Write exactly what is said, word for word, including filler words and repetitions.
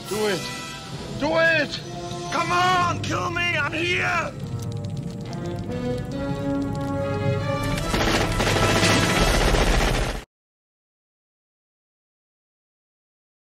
Do it! Do it! Come on, kill me! I'm here!